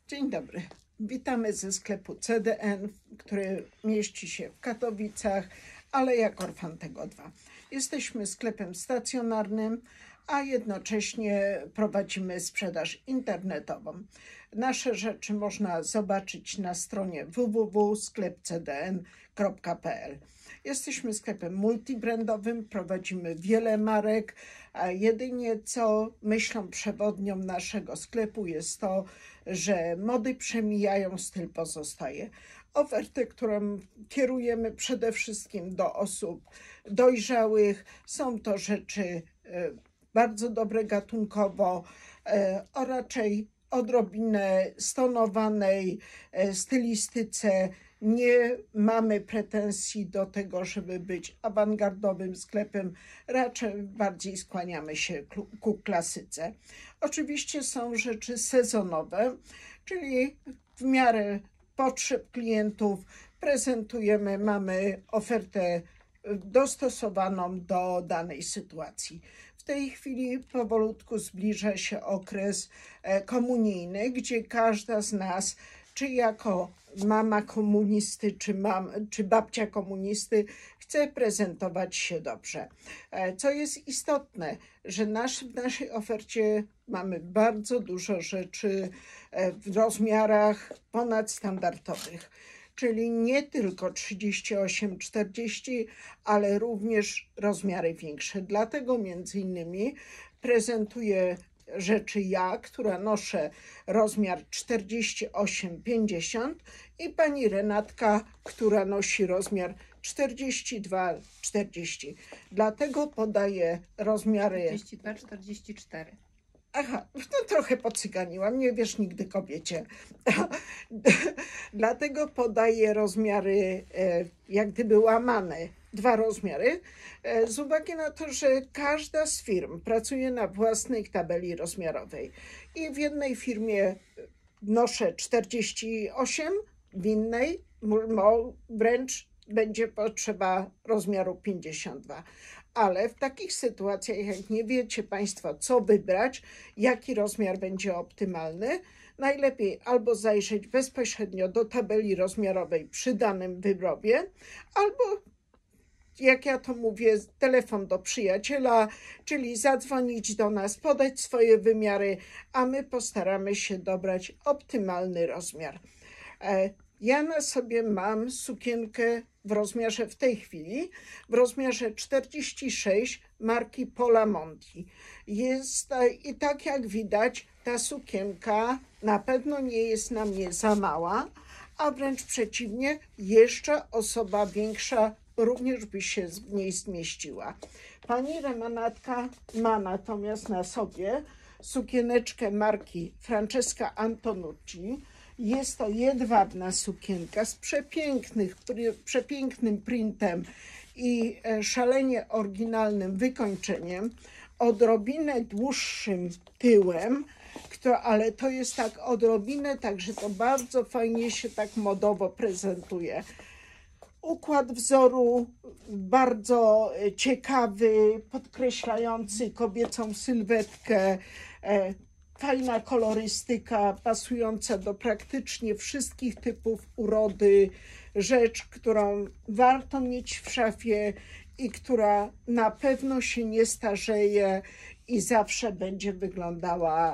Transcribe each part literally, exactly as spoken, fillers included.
Dzień dobry. Witamy ze sklepu C D N, który mieści się w Katowicach, ale jak Orfan Tego dwa. Jesteśmy sklepem stacjonarnym, a jednocześnie prowadzimy sprzedaż internetową. Nasze rzeczy można zobaczyć na stronie w w w kropka sklep c d n kropka p l. Jesteśmy sklepem multibrandowym, prowadzimy wiele marek, a jedynie co myślą przewodnią naszego sklepu jest to, że mody przemijają, styl pozostaje. Ofertę, którą kierujemy przede wszystkim do osób dojrzałych, są to rzeczy bardzo dobre gatunkowo, o raczej odrobinę stonowanej stylistyce. Nie mamy pretensji do tego, żeby być awangardowym sklepem, raczej bardziej skłaniamy się ku klasyce. Oczywiście są rzeczy sezonowe, czyli w miarę potrzeb klientów prezentujemy, mamy ofertę dostosowaną do danej sytuacji. W tej chwili powolutku zbliża się okres komunijny, gdzie każda z nas, czy jako mama komunisty, czy, mam, czy babcia komunisty, chce prezentować się dobrze. Co jest istotne, że nasz, w naszej ofercie mamy bardzo dużo rzeczy w rozmiarach ponadstandardowych, czyli nie tylko trzydzieści osiem czterdzieści, ale również rozmiary większe. Dlatego między innymi prezentuję rzeczy ja, która noszę rozmiar czterdzieści osiem pięćdziesiąt, i pani Renatka, która nosi rozmiar czterdzieści dwa czterdzieści. Dlatego podaję rozmiary czterdzieści dwa czterdzieści cztery. Aha, no trochę pocyganiłam, nie wiesz nigdy kobiecie. Dlatego podaję rozmiary jak gdyby łamane, dwa rozmiary, z uwagi na to, że każda z firm pracuje na własnej tabeli rozmiarowej. I w jednej firmie noszę czterdzieści osiem, w innej wręcz będzie potrzeba rozmiaru pięćdziesiąt dwa. Ale w takich sytuacjach, jak nie wiecie Państwo, co wybrać, jaki rozmiar będzie optymalny, najlepiej albo zajrzeć bezpośrednio do tabeli rozmiarowej przy danym wyrobie, albo, jak ja to mówię, telefon do przyjaciela, czyli zadzwonić do nas, podać swoje wymiary, a my postaramy się dobrać optymalny rozmiar. Ja na sobie mam sukienkę w rozmiarze w tej chwili, w rozmiarze czterdzieści sześć marki Pola Monti. Jest, i tak jak widać, ta sukienka na pewno nie jest na mnie za mała, a wręcz przeciwnie, jeszcze osoba większa również by się w niej zmieściła. Pani Renatka ma natomiast na sobie sukieneczkę marki Francesca Antonucci. Jest to jedwabna sukienka z przepięknych, przepięknym printem i szalenie oryginalnym wykończeniem, odrobinę dłuższym tyłem, kto, ale to jest tak odrobinę, także to bardzo fajnie się tak modowo prezentuje. Układ wzoru bardzo ciekawy, podkreślający kobiecą sylwetkę, fajna kolorystyka pasująca do praktycznie wszystkich typów urody, rzecz, którą warto mieć w szafie i która na pewno się nie starzeje i zawsze będzie wyglądała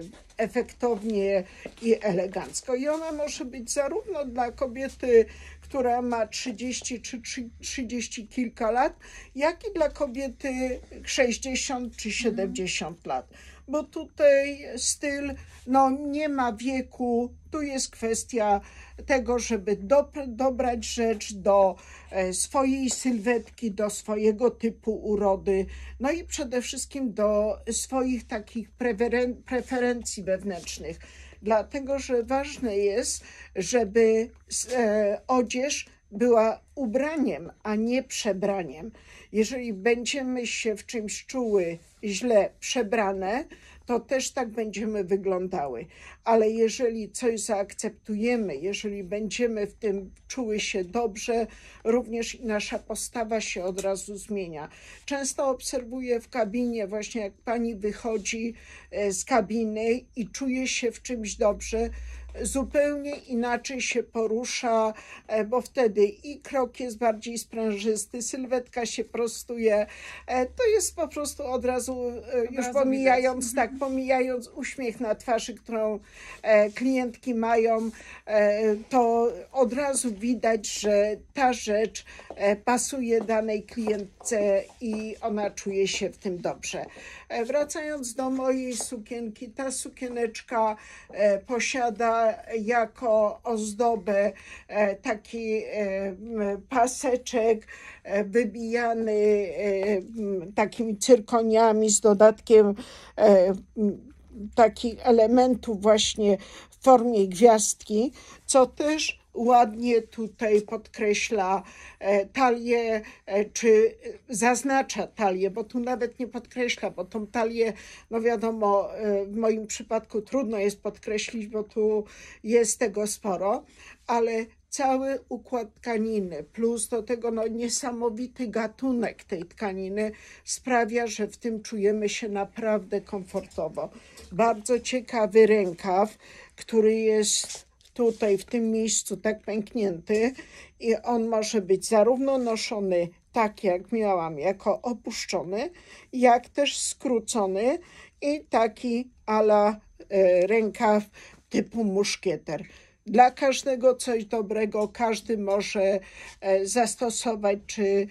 efektownie i elegancko. I ona może być zarówno dla kobiety, która ma trzydzieści czy trzydzieści kilka lat, jak i dla kobiety sześćdziesiąt czy siedemdziesiąt lat. Bo tutaj styl, no nie ma wieku, tu jest kwestia tego, żeby do, dobrać rzecz do swojej sylwetki, do swojego typu urody, no i przede wszystkim do swoich takich preferen preferencji wewnętrznych. Dlatego, że ważne jest, żeby e, odzież była ubraniem, a nie przebraniem. Jeżeli będziemy się w czymś czuły źle przebrane, to też tak będziemy wyglądały. Ale jeżeli coś zaakceptujemy, jeżeli będziemy w tym czuły się dobrze, również i nasza postawa się od razu zmienia. Często obserwuję w kabinie, właśnie jak pani wychodzi z kabiny i czuje się w czymś dobrze, zupełnie inaczej się porusza, bo wtedy i krok jest bardziej sprężysty, sylwetka się prostuje. To jest po prostu od razu, od już razu pomijając, widać. tak, pomijając uśmiech na twarzy, którą klientki mają, to od razu widać, że ta rzecz pasuje danej klientce i ona czuje się w tym dobrze. Wracając do mojej sukienki, ta sukieneczka posiada jako ozdobę taki paseczek wybijany takimi cyrkoniami z dodatkiem takich elementów właśnie w formie gwiazdki, co też ładnie tutaj podkreśla talię, czy zaznacza talię, bo tu nawet nie podkreśla, bo tą talię, no wiadomo, w moim przypadku trudno jest podkreślić, bo tu jest tego sporo, ale cały układ tkaniny, plus do tego no, niesamowity gatunek tej tkaniny sprawia, że w tym czujemy się naprawdę komfortowo. Bardzo ciekawy rękaw, który jest tutaj w tym miejscu tak pęknięty i on może być zarówno noszony tak jak miałam, jako opuszczony, jak też skrócony i taki a la rękaw typu muszkieter. Dla każdego coś dobrego, każdy może zastosować czy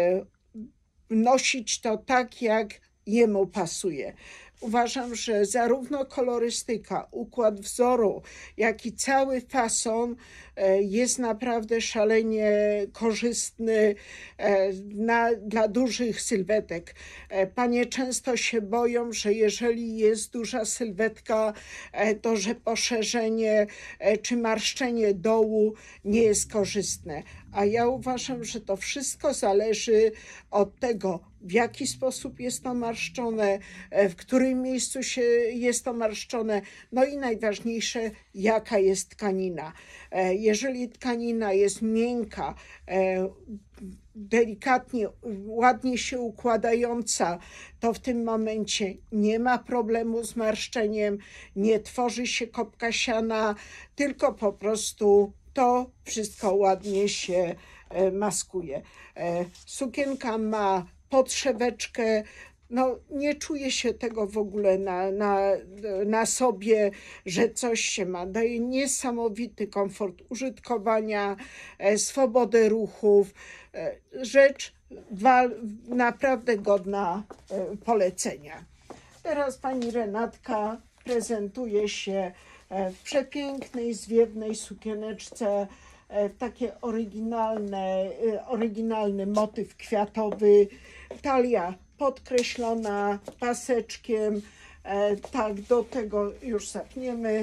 nosić to tak, jak jemu pasuje. Uważam, że zarówno kolorystyka, układ wzoru, jak i cały fason jest naprawdę szalenie korzystny na, dla dużych sylwetek. Panie często się boją, że jeżeli jest duża sylwetka, to że poszerzenie czy marszczenie dołu nie jest korzystne. A ja uważam, że to wszystko zależy od tego, w jaki sposób jest to marszczone, w którym miejscu się jest to marszczone, no i najważniejsze, jaka jest tkanina. Jeżeli tkanina jest miękka, delikatnie, ładnie się układająca, to w tym momencie nie ma problemu z marszczeniem, nie tworzy się kopka siana, tylko po prostu to wszystko ładnie się maskuje. Sukienka ma podszeweczkę, no nie czuję się tego w ogóle na, na, na sobie, że coś się ma. Daje niesamowity komfort użytkowania, swobodę ruchów. Rzecz naprawdę godna polecenia. Teraz pani Renatka prezentuje się w przepięknej, zwiewnej sukieneczce, takie oryginalne, oryginalny motyw kwiatowy, talia podkreślona paseczkiem, tak, do tego już zapniemy,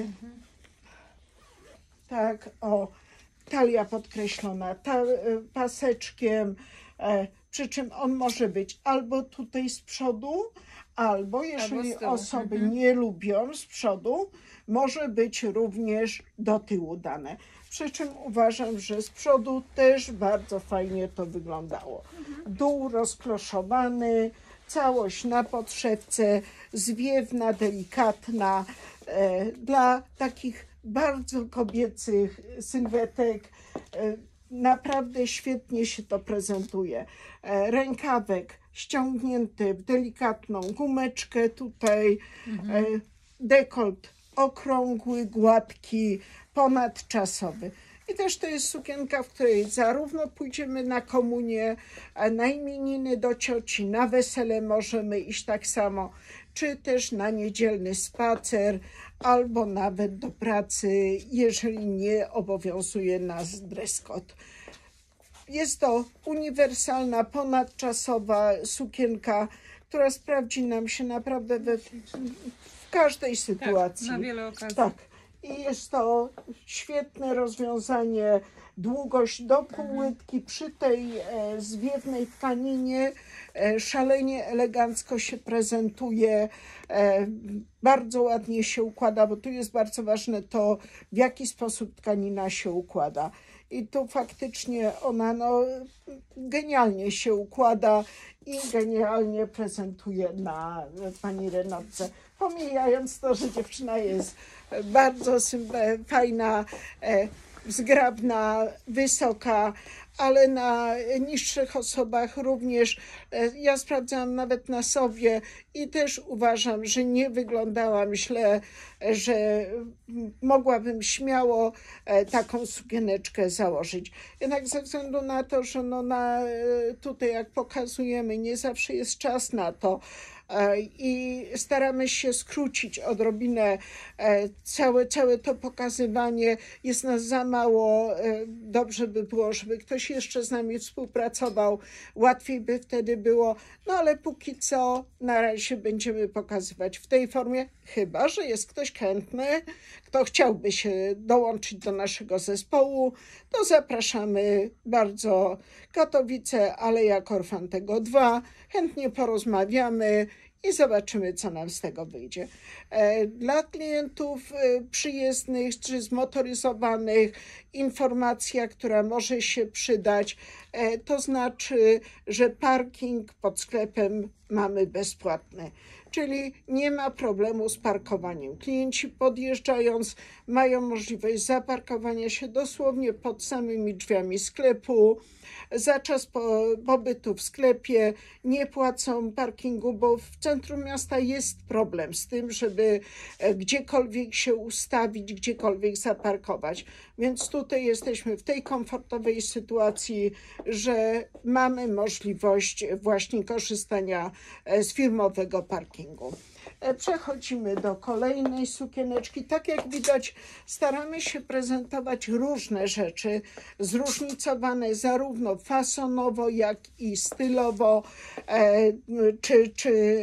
tak, o, talia podkreślona ta, paseczkiem, przy czym on może być albo tutaj z przodu, albo jeżeli albo osoby mhm. nie lubią z przodu, może być również do tyłu dane. Przy czym uważam, że z przodu też bardzo fajnie to wyglądało. Dół rozkloszowany, całość na podszewce, zwiewna, delikatna, e, dla takich bardzo kobiecych sylwetek. E, naprawdę świetnie się to prezentuje. E, rękawek ściągnięty w delikatną gumeczkę tutaj, mhm. e, dekolt okrągły, gładki, ponadczasowy. I też to jest sukienka, w której zarówno pójdziemy na komunię, na imieniny do cioci, na wesele możemy iść tak samo, czy też na niedzielny spacer, albo nawet do pracy, jeżeli nie obowiązuje nas dress code. Jest to uniwersalna, ponadczasowa sukienka, która sprawdzi nam się naprawdę we, w każdej sytuacji. Tak, na wiele okazji. Tak. I jest to świetne rozwiązanie, długość do pół łydki przy tej e, zwiewnej tkaninie e, szalenie elegancko się prezentuje, e, bardzo ładnie się układa, bo tu jest bardzo ważne to, w jaki sposób tkanina się układa. I tu faktycznie ona no, genialnie się układa i genialnie prezentuje na pani Renatce. pomijając to, że dziewczyna jest bardzo fajna, zgrabna, wysoka, ale na niższych osobach również. Ja sprawdzałam nawet na sobie i też uważam, że nie wyglądałam źle, że mogłabym śmiało taką sukieneczkę założyć. Jednak ze względu na to, że no na, tutaj jak pokazujemy, nie zawsze jest czas na to, i staramy się skrócić odrobinę całe, całe to pokazywanie. Jest nas za mało. Dobrze by było, żeby ktoś jeszcze z nami współpracował. Łatwiej by wtedy było. No ale póki co na razie będziemy pokazywać w tej formie, chyba że jest ktoś chętny, kto chciałby się dołączyć do naszego zespołu, to zapraszamy bardzo. Katowice, Aleja Korfantego dwa. Chętnie porozmawiamy i zobaczymy, co nam z tego wyjdzie. Dla klientów przyjezdnych czy zmotoryzowanych informacja, która może się przydać, to znaczy, że parking pod sklepem mamy bezpłatny. Czyli nie ma problemu z parkowaniem. Klienci podjeżdżając mają możliwość zaparkowania się dosłownie pod samymi drzwiami sklepu. Za czas pobytu w sklepie nie płacą parkingu, bo w centrum miasta jest problem z tym, żeby gdziekolwiek się ustawić, gdziekolwiek zaparkować. Więc tutaj jesteśmy w tej komfortowej sytuacji, że mamy możliwość właśnie korzystania z firmowego parkingu. Przechodzimy do kolejnej sukieneczki. Tak jak widać, staramy się prezentować różne rzeczy, zróżnicowane zarówno fasonowo, jak i stylowo, czy, czy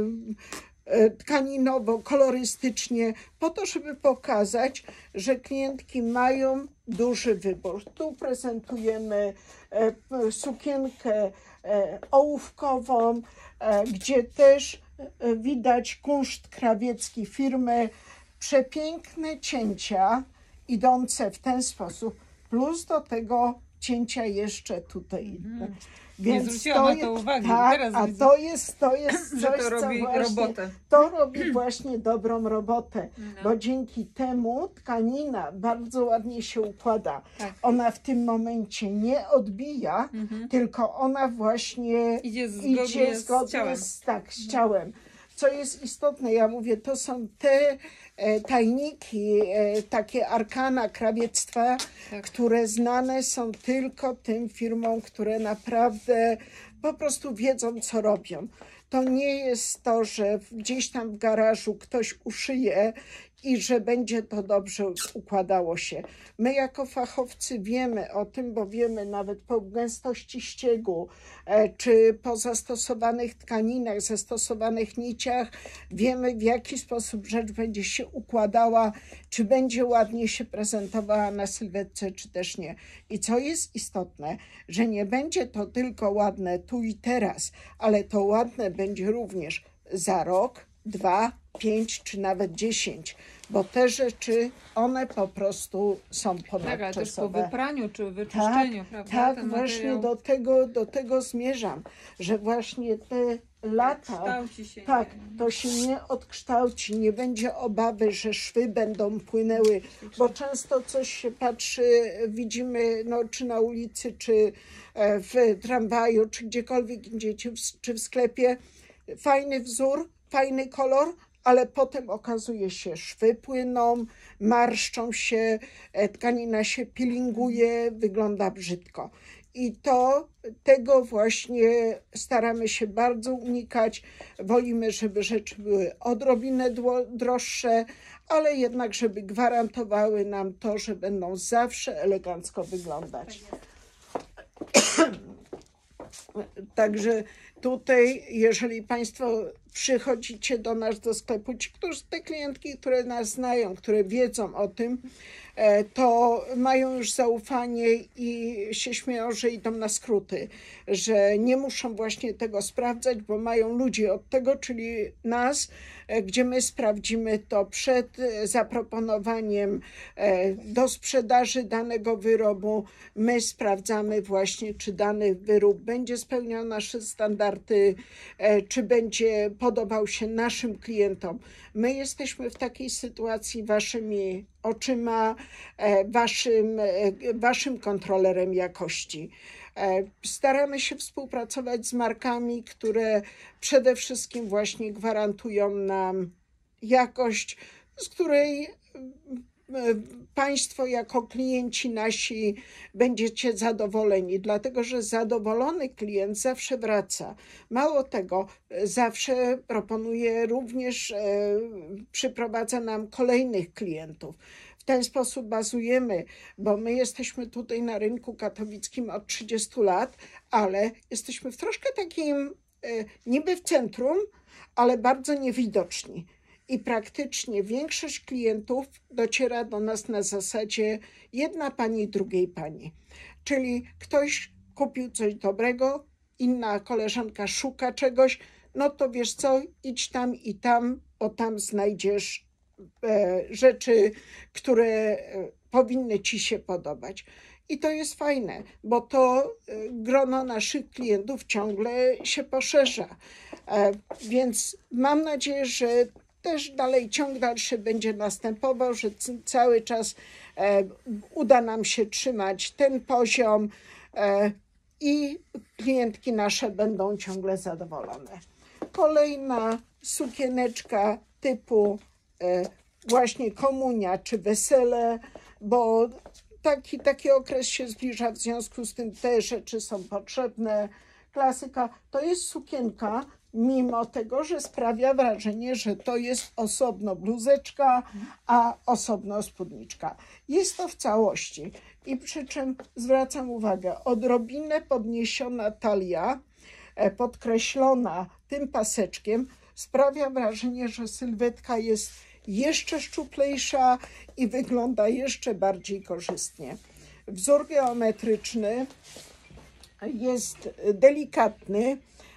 tkaninowo, kolorystycznie, po to, żeby pokazać, że klientki mają duży wybór. Tu prezentujemy sukienkę ołówkową, gdzie też widać kunszt krawiecki firmy, przepiękne cięcia idące w ten sposób, plus do tego cięcia jeszcze tutaj. Hmm. Więc nie zwróciłam to na to jest, uwagi. Tak, Teraz a widzę, to jest, to jest coś, że to robi co właśnie, robotę. To robi właśnie dobrą robotę, No. bo dzięki temu tkanina bardzo ładnie się układa. Tak. Ona w tym momencie nie odbija, Mhm. tylko ona właśnie Idzie zgodnie, idzie zgodnie z ciałem. Z, tak, z ciałem. Co jest istotne, ja mówię, to są te e, tajniki, e, takie arkana krawiectwa, Tak. które znane są tylko tym firmom, które naprawdę po prostu wiedzą, co robią. To nie jest to, że gdzieś tam w garażu ktoś uszyje i że będzie to dobrze układało się. My jako fachowcy wiemy o tym, bo wiemy nawet po gęstości ściegu, czy po zastosowanych tkaninach, zastosowanych niciach, wiemy, w jaki sposób rzecz będzie się układała, czy będzie ładnie się prezentowała na sylwetce, czy też nie. I co jest istotne, że nie będzie to tylko ładne tu i teraz, ale to ładne będzie również za rok, dwa, pięć czy nawet dziesięć, bo te rzeczy, one po prostu są ponadczasowe. Tak, ale też po wypraniu czy wyczyszczeniu, tak, prawda? Tak, Ten właśnie materiał do tego, do tego zmierzam, że właśnie te lata, kształci się. tak, to się nie odkształci, nie będzie obawy, że szwy będą płynęły, bo często coś się patrzy, widzimy, no, czy na ulicy, czy w tramwaju, czy gdziekolwiek indziej, czy w, czy w sklepie, fajny wzór, fajny kolor, ale potem okazuje się, szwy płyną, marszczą się, tkanina się peelinguje, wygląda brzydko. I to, tego właśnie staramy się bardzo unikać. Wolimy, żeby rzeczy były odrobinę droższe, ale jednak, żeby gwarantowały nam to, że będą zawsze elegancko wyglądać. Także tutaj, jeżeli Państwo przychodzicie do nas do sklepu, ci, którzy, te klientki, które nas znają, które wiedzą o tym, to mają już zaufanie i się śmieją, że idą na skróty, że nie muszą właśnie tego sprawdzać, bo mają ludzi od tego, czyli nas, gdzie my sprawdzimy to przed zaproponowaniem do sprzedaży danego wyrobu. My sprawdzamy właśnie, czy dany wyrób będzie spełniał nasze standardy, otwarty, czy będzie podobał się naszym klientom. My jesteśmy w takiej sytuacji waszymi oczyma, waszym, waszym kontrolerem jakości. Staramy się współpracować z markami, które przede wszystkim właśnie gwarantują nam jakość, z której Państwo jako klienci nasi będziecie zadowoleni, dlatego że zadowolony klient zawsze wraca. Mało tego, zawsze proponuje również, przyprowadza nam kolejnych klientów. W ten sposób bazujemy, bo my jesteśmy tutaj na rynku katowickim od trzydziestu lat, ale jesteśmy w troszkę takim niby w centrum, ale bardzo niewidoczni. I praktycznie większość klientów dociera do nas na zasadzie jedna pani, drugiej pani. Czyli ktoś kupił coś dobrego, inna koleżanka szuka czegoś, no to wiesz co, idź tam i tam, bo tam znajdziesz e, rzeczy, które e, powinny ci się podobać. I to jest fajne, bo to e, grono naszych klientów ciągle się poszerza. E, więc mam nadzieję, że też dalej ciąg dalszy będzie następował, że cały czas e, uda nam się trzymać ten poziom e, i klientki nasze będą ciągle zadowolone. Kolejna sukieneczka typu e, właśnie komunia czy wesele, bo taki, taki okres się zbliża, w związku z tym te rzeczy są potrzebne. Klasyka to jest sukienka, mimo tego, że sprawia wrażenie, że to jest osobno bluzeczka, a osobno spódniczka. Jest to w całości i przy czym zwracam uwagę, odrobinę podniesiona talia, podkreślona tym paseczkiem, sprawia wrażenie, że sylwetka jest jeszcze szczuplejsza i wygląda jeszcze bardziej korzystnie. Wzór geometryczny jest delikatny,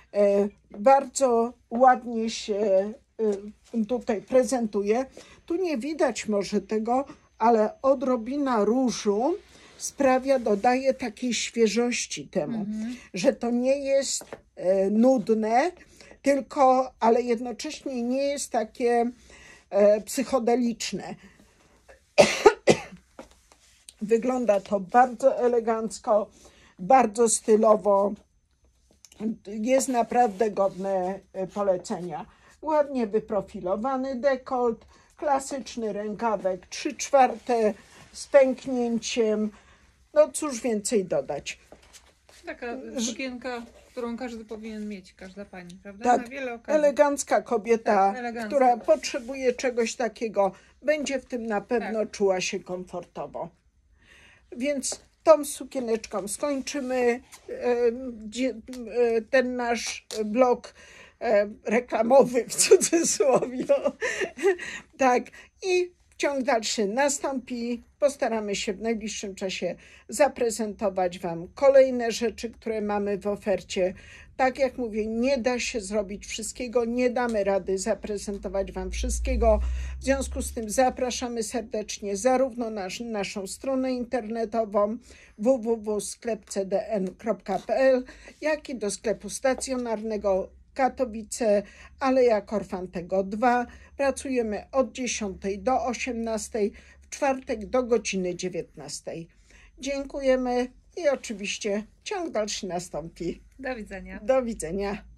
bardzo ładnie się tutaj prezentuje. Tu nie widać może tego, ale odrobina różu sprawia, dodaje takiej świeżości temu, mhm. że to nie jest nudne, tylko, ale jednocześnie nie jest takie psychodeliczne. Wygląda to bardzo elegancko, bardzo stylowo. Jest naprawdę godne polecenia. Ładnie wyprofilowany dekolt, klasyczny rękawek trzy czwarte z pęknięciem. No cóż więcej dodać. Taka sukienka, którą każdy powinien mieć, każda pani, prawda? Tak, na wiele okazji. elegancka kobieta, tak, elegancka. która potrzebuje czegoś takiego, będzie w tym na pewno tak. czuła się komfortowo. Więc tą sukieneczką skończymy ten nasz blog reklamowy w cudzysłowie. Tak, i ciąg dalszy nastąpi. Postaramy się w najbliższym czasie zaprezentować Wam kolejne rzeczy, które mamy w ofercie. Tak jak mówię, nie da się zrobić wszystkiego, nie damy rady zaprezentować Wam wszystkiego. W związku z tym zapraszamy serdecznie zarówno na naszą stronę internetową w w w kropka sklep c d n kropka p l, jak i do sklepu stacjonarnego Katowice, Aleja Korfantego dwa. Pracujemy od dziesiątej do osiemnastej, w czwartek do godziny dziewiętnastej. Dziękujemy i oczywiście ciąg dalszy nastąpi. Do widzenia. Do widzenia.